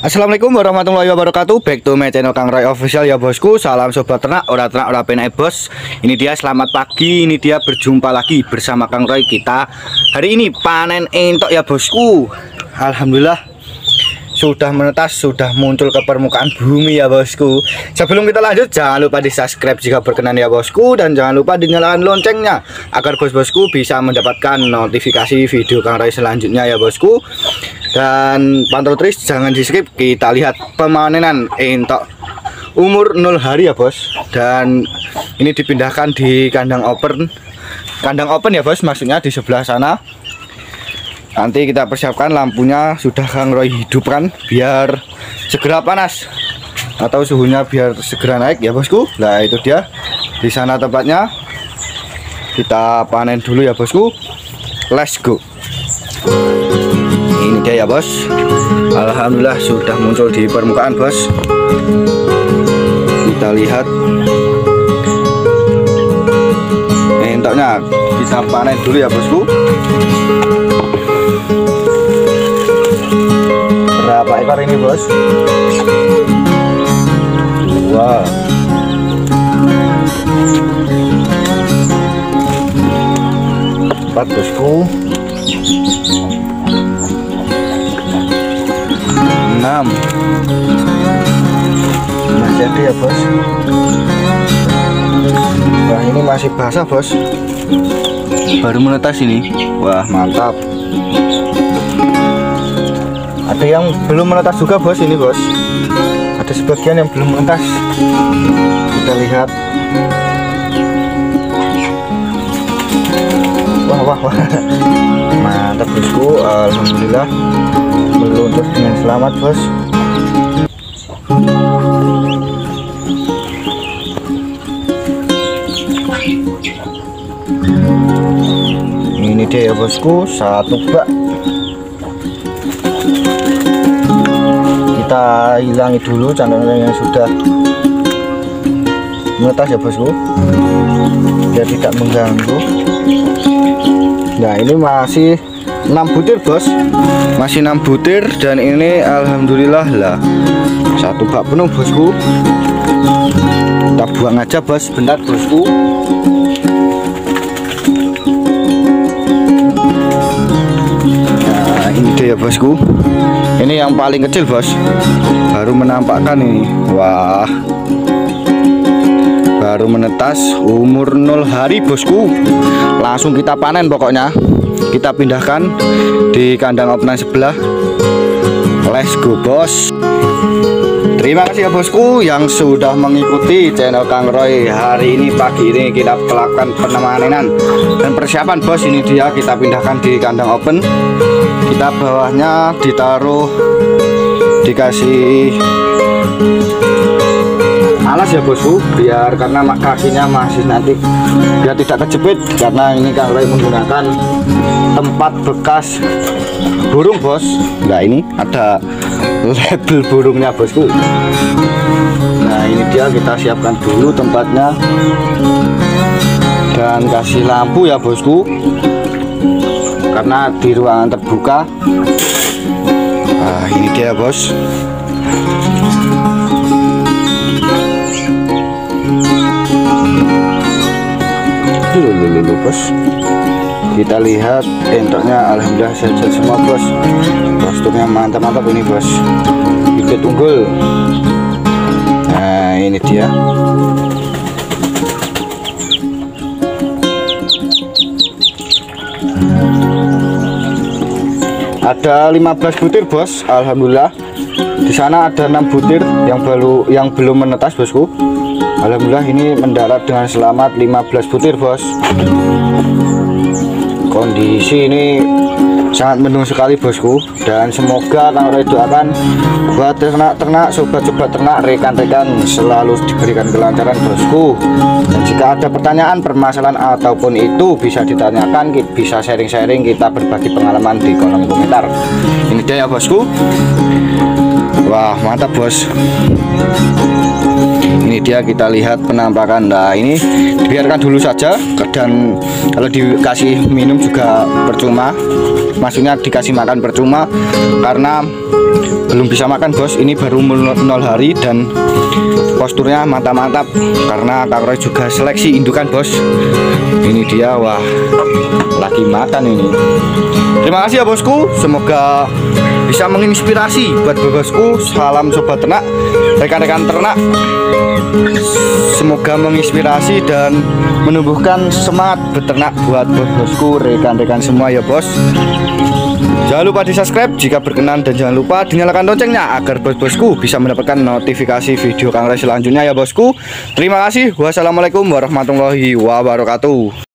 Assalamualaikum warahmatullahi wabarakatuh. Back to my channel Kang Roy Official ya bosku. Salam sobat ternak, ora penak bos. Ini dia, selamat pagi. Ini dia, berjumpa lagi bersama Kang Roy. Kita hari ini panen entok ya bosku. Alhamdulillah sudah menetas, sudah muncul ke permukaan bumi ya bosku. Sebelum kita lanjut, jangan lupa di subscribe jika berkenan ya bosku, dan jangan lupa dinyalakan loncengnya agar bosku bisa mendapatkan notifikasi video Kang Roy selanjutnya ya bosku. Dan pantau terus, jangan di skip. Kita lihat pemanenan entok umur 0 hari ya bos. Dan ini dipindahkan di kandang open ya bos, maksudnya di sebelah sana. Nanti kita persiapkan lampunya, sudah Kang Roy hidupkan biar segera panas atau suhunya biar segera naik ya bosku. Nah itu dia, di sana tempatnya. Kita panen dulu ya bosku. Let's go. Ini dia ya bos. Alhamdulillah sudah muncul di permukaan bos. Kita lihat entoknya, kita panen dulu ya bosku. Berapa ekor ini bos? Wow, empat bosku. 6 masih ada ya bos. Wah ini masih basah bos, baru menetas ini. Wah mantap. Ada yang belum menetas juga bos ini bos. Ada sebagian yang belum menetas. Kita lihat. Wah mantap bosku. Alhamdulillah meluncur dengan selamat bos. Ini dia ya bosku, satu bak. Kita hilangi dulu candang yang sudah menetas ya bosku, biar tidak mengganggu. Nah ini masih 6 butir bos, masih 6 butir. Dan ini alhamdulillah lah satu bak penuh bosku. Kita buang aja bos, bentar bosku. Nah ini dia ya bosku, ini yang paling kecil bos, baru menampakkan ini. Wah baru menetas umur 0 hari bosku. Langsung kita panen pokoknya. Kita pindahkan di kandang openan sebelah. Let's go bos. Terima kasih ya bosku yang sudah mengikuti channel Kang Roy. Hari ini pagi ini kita melakukan penemanan dan persiapan bos. Ini dia, kita pindahkan di kandang open. Kita bawahnya ditaruh, dikasih alas ya bosku, biar karena kakinya masih nanti biar tidak kejepit, karena ini Kang Roy menggunakan tempat bekas burung bos. Nah ini ada label burungnya bosku. Nah ini dia, kita siapkan dulu tempatnya dan kasih lampu ya bosku, karena di ruangan terbuka. Nah ini dia bos. Dulu bos, kita lihat entoknya alhamdulillah sehat semua bos. Posturnya mantap ini bos, bibit unggul. Nah ini dia. Ada 15 butir bos, alhamdulillah. Di sana ada 6 butir yang belum menetas bosku. Alhamdulillah ini mendarat dengan selamat 15 butir bos. Kondisi ini sangat mendung sekali bosku, dan semoga Kang Roy doakan buat ternak-ternak, sobat-sobat ternak, rekan-rekan selalu diberikan kelancaran bosku. Dan jika ada pertanyaan, permasalahan ataupun itu bisa ditanyakan, bisa sharing-sharing, kita berbagi pengalaman di kolom komentar. Ini dia ya bosku. Wah mantap bos. Ini dia, kita lihat penampakan. Nah, ini biarkan dulu saja, dan kalau dikasih minum juga percuma, maksudnya dikasih makan percuma karena belum bisa makan bos. Ini baru 0 hari dan posturnya mantap-mantap karena Kang Roy juga seleksi indukan bos. Ini dia, wah lagi makan ini. Terima kasih ya bosku, semoga bisa menginspirasi buat bosku. Salam sobat ternak, rekan-rekan ternak, semoga menginspirasi dan menumbuhkan semangat beternak buat bosku, rekan-rekan semua ya bos. Jangan lupa di subscribe jika berkenan, dan jangan lupa dinyalakan loncengnya agar bosku bisa mendapatkan notifikasi video Kang Roy selanjutnya ya bosku. Terima kasih. Wassalamualaikum warahmatullahi wabarakatuh.